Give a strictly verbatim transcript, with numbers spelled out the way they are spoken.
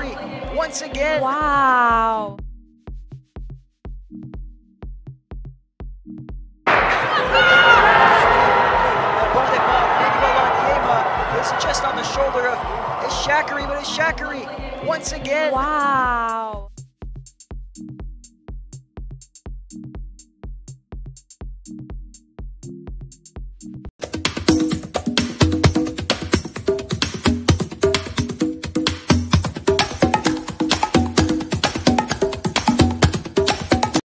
Itsekiri once again. Wow. Is just on the shoulder of Itsekiri, but Itsekiri once again. Wow.